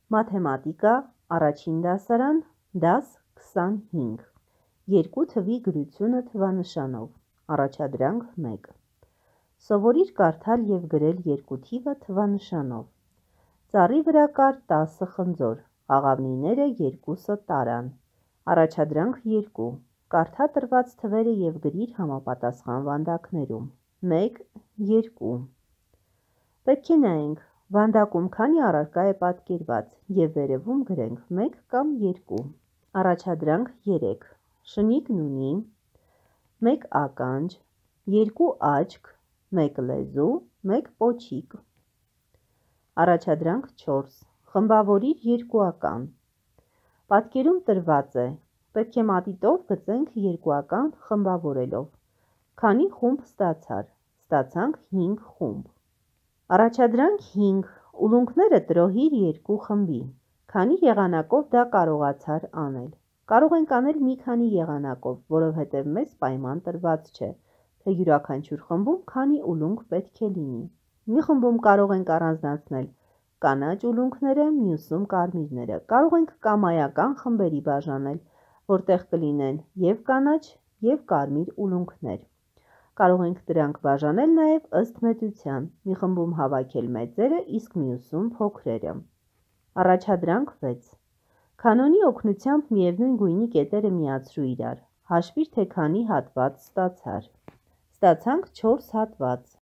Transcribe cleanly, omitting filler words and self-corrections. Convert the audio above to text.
Մաթեմատիկա, առաջին դասարան, դաս 25, երկու թվի գրությունը թվանշանով, առաջադրանք 1, սովորիր կարդալ և գրել երկու թիվը թվանշանով, ծառի վրա կար 10 խնձոր, աղավնիները երկուսը տարան, առաջադրանք 2, կարդա տրված թվերը և գրիր համապատասխան վանդակներում, 1, 2, պետք է նայենք, վանդակում քանի առարկա է պատկերված և վերևում գրենք 1 կամ 2, առաջադրանք 3, շնիկն ունի 1 ականջ, 2 աչք, 1 լեզու, 1 պոչիկ, առաջադրանք 4, խմբավորիր երկուական, պատկերում տրված է, պետք է մատիտով գծենք երկուական խմբավորելով, քանի խումբ ստացանք 5 խումբ, առաջադրանք 5, ուլունքները տրոհիր երկու խմբի, քանի եղանակով դա կարողացար անել, կարող ենք անել մի քանի եղանակով, որովհետև մեզ պայման տրված չէ, թե յուրաքանչյուր խմբում քանի ուլունք պետք է լինի, մի խմբում կարող ենք առանձնացնել կանաչ ուլունքները, մյուսում կարմիրները, կարող ենք կամայական խմբերի բաժանել, որտեղ կլինեն և կանաչ և կարմիր ուլունքներ, կարող ենք դրանք բաժանել նաև ըստ մեծության, մի խմբում հավաքել մեծերը, իսկ մյուսում փոքրերը, առաջադրանք 6, կանոնի օգնությամբ միևնույն գույնի կետերը միացրու իրար, հաշվիր թե քանի հատված ստացար, ստացանք 4 հատված,